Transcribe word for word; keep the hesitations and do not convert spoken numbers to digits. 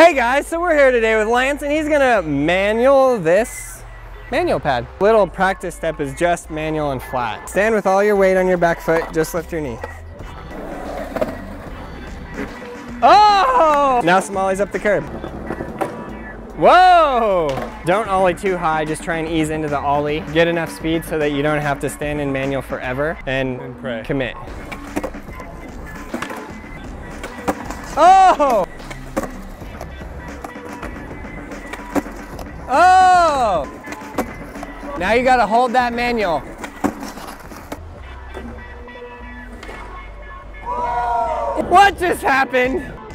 Hey guys, so we're here today with Lance and he's gonna manual this manual pad. Little practice step is just manual and flat. Stand with all your weight on your back foot, just lift your knee. Oh! Now some ollies up the curb. Whoa! Don't ollie too high, just try and ease into the ollie. Get enough speed so that you don't have to stand in manual forever and, and pray. Commit. Oh! Oh! Now you gotta hold that manual. What just happened?